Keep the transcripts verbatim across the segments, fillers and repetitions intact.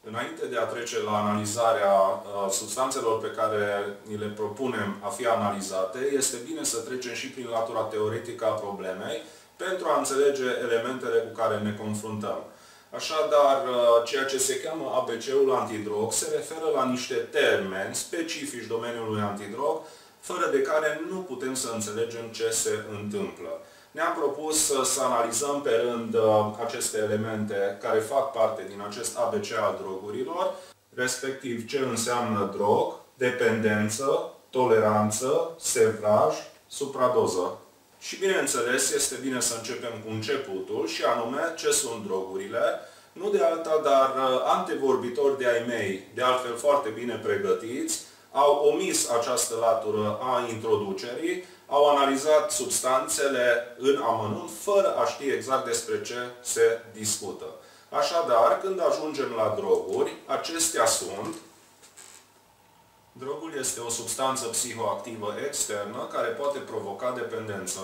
Înainte de a trece la analizarea uh, substanțelor pe care ni le propunem a fi analizate, este bine să trecem și prin latura teoretică a problemei pentru a înțelege elementele cu care ne confruntăm. Așadar, uh, ceea ce se cheamă A B C-ul antidrog se referă la niște termeni specifici domeniului antidrog, fără de care nu putem să înțelegem ce se întâmplă. Ne-am propus să, să analizăm pe rând uh, aceste elemente care fac parte din acest A B C al drogurilor, respectiv ce înseamnă drog, dependență, toleranță, sevraj, supradoză. Și bineînțeles, este bine să începem cu începutul, și anume ce sunt drogurile. Nu de alta, dar uh, antevorbitori de ai mei, de altfel foarte bine pregătiți, au omis această latură a introducerii, au analizat substanțele în amănunt, fără a ști exact despre ce se discută. Așadar, când ajungem la droguri, acestea sunt: drogul este o substanță psihoactivă externă care poate provoca dependență.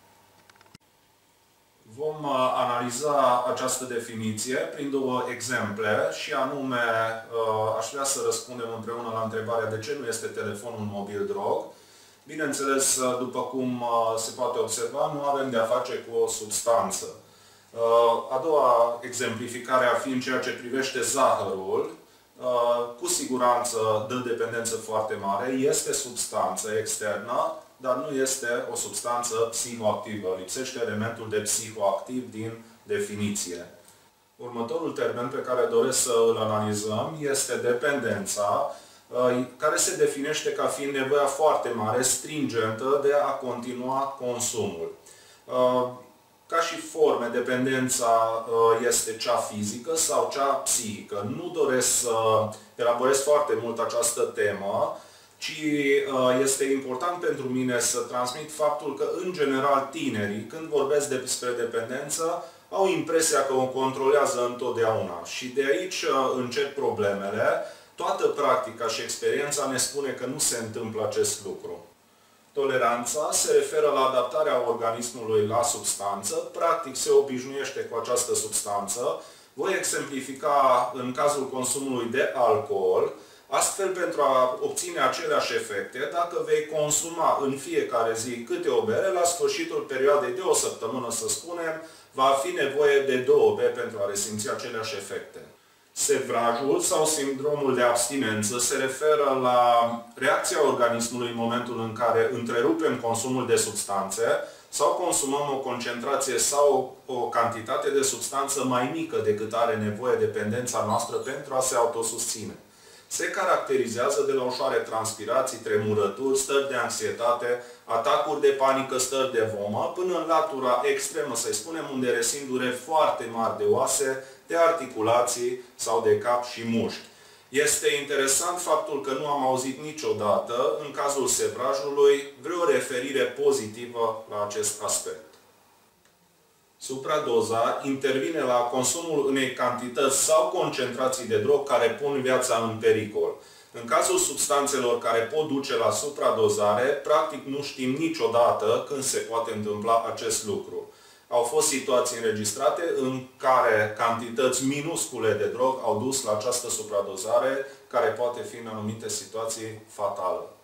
Vom analiza această definiție prin două exemple, și anume aș vrea să răspundem împreună la întrebarea de ce nu este telefonul mobil drog. Bineînțeles, după cum se poate observa, nu avem de-a face cu o substanță. A doua exemplificare ar fi în ceea ce privește zahărul. Cu siguranță dă dependență foarte mare, este substanță externă, dar nu este o substanță psihoactivă. Lipsește elementul de psihoactiv din definiție. Următorul termen pe care doresc să îl analizăm este dependența, care se definește ca fiind nevoia foarte mare, stringentă, de a continua consumul. Ca și forme, dependența este cea fizică sau cea psihică. Nu doresc să elaborez foarte mult această temă, ci este important pentru mine să transmit faptul că, în general, tinerii, când vorbesc despre dependență, au impresia că o controlează întotdeauna. Și de aici încep problemele. Toată practica și experiența ne spune că nu se întâmplă acest lucru. Toleranța se referă la adaptarea organismului la substanță. Practic se obișnuiește cu această substanță. Voi exemplifica în cazul consumului de alcool. Astfel, pentru a obține aceleași efecte, dacă vei consuma în fiecare zi câte o bere, la sfârșitul perioadei de o săptămână, să spunem, va fi nevoie de două beri pentru a resimți aceleași efecte. Sevrajul sau sindromul de abstinență se referă la reacția organismului în momentul în care întrerupem consumul de substanțe sau consumăm o concentrație sau o cantitate de substanță mai mică decât are nevoie dependența noastră pentru a se autosusține. Se caracterizează de la ușoare transpirații, tremurături, stări de anxietate, atacuri de panică, stări de vomă, până în latura extremă, să-i spunem, unde resimt dureri foarte mari de oase, de articulații sau de cap și mușchi. Este interesant faptul că nu am auzit niciodată, în cazul sevrajului, vreo referire pozitivă la acest aspect. Supradoza intervine la consumul unei cantități sau concentrații de drog care pun viața în pericol. În cazul substanțelor care pot duce la supradozare, practic nu știm niciodată când se poate întâmpla acest lucru. Au fost situații înregistrate în care cantități minuscule de drog au dus la această supradozare, care poate fi în anumite situații fatală.